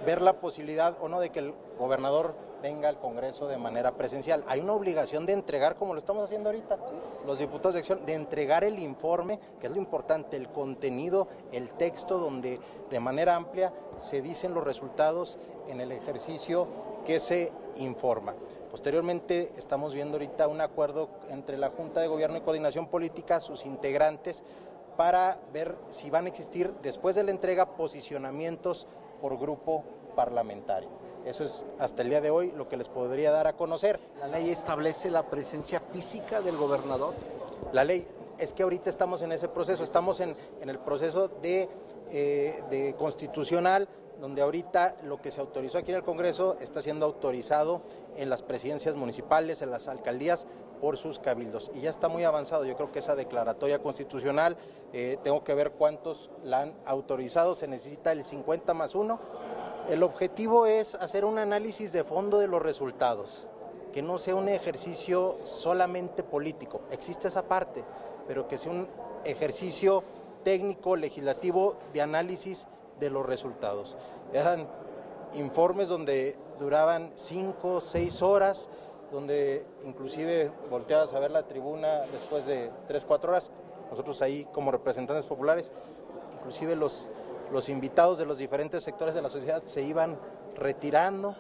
ver la posibilidad o no de que el gobernador venga al Congreso de manera presencial. Hay una obligación de entregar, como lo estamos haciendo ahorita, los diputados de sección, de entregar el informe, que es lo importante, el contenido, el texto donde de manera amplia se dicen los resultados en el ejercicio que se informa. Posteriormente estamos viendo ahorita un acuerdo entre la Junta de Gobierno y Coordinación Política, sus integrantes, para ver si van a existir después de la entrega posicionamientos por grupo parlamentario. Eso es hasta el día de hoy lo que les podría dar a conocer. ¿La ley establece la presencia física del gobernador? La ley, es que ahorita estamos en ese proceso, estamos en el proceso de constitucional, donde ahorita lo que se autorizó aquí en el Congreso está siendo autorizado en las presidencias municipales, en las alcaldías, por sus cabildos. Y ya está muy avanzado, yo creo que esa declaratoria constitucional, tengo que ver cuántos la han autorizado, se necesita el 50+1. El objetivo es hacer un análisis de fondo de los resultados, que no sea un ejercicio solamente político, existe esa parte, pero que sea un ejercicio técnico, legislativo, de análisis de los resultados. Eran informes donde duraban 5 o 6 horas, donde inclusive volteabas a ver la tribuna después de 3 o 4 horas, nosotros ahí como representantes populares, inclusive los invitados de los diferentes sectores de la sociedad se iban retirando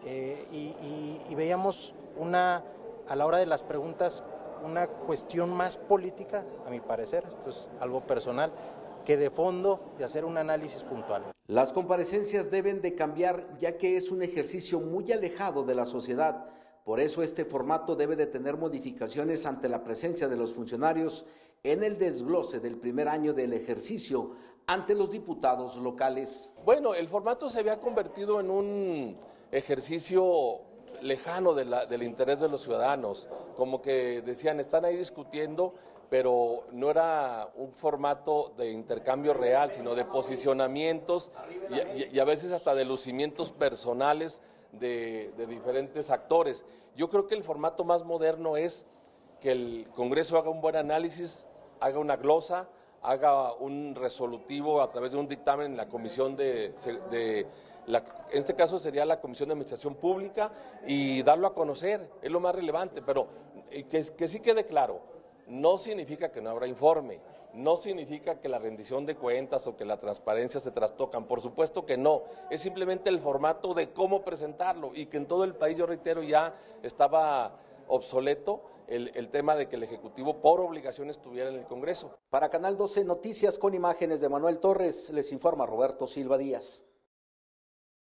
y veíamos a la hora de las preguntas una cuestión más política, a mi parecer, esto es algo personal, que de fondo de hacer un análisis puntual. Las comparecencias deben de cambiar ya que es un ejercicio muy alejado de la sociedad. Por eso este formato debe de tener modificaciones ante la presencia de los funcionarios en el desglose del primer año del ejercicio ante los diputados locales. Bueno, el formato se había convertido en un ejercicio lejano del interés de los ciudadanos, como que decían, están ahí discutiendo, pero no era un formato de intercambio real, sino de posicionamientos y a veces hasta de lucimientos personales de diferentes actores. Yo creo que el formato más moderno es que el Congreso haga un buen análisis, haga una glosa, haga un resolutivo a través de un dictamen en la comisión en este caso sería la Comisión de Administración Pública, y darlo a conocer, es lo más relevante, pero que sí quede claro, no significa que no habrá informe, no significa que la rendición de cuentas o que la transparencia se trastocan, por supuesto que no, es simplemente el formato de cómo presentarlo, y que en todo el país, yo reitero, ya estaba obsoleto el tema de que el Ejecutivo por obligación estuviera en el Congreso. Para Canal 12 Noticias con imágenes de Manuel Torres, les informa Roberto Silva Díaz.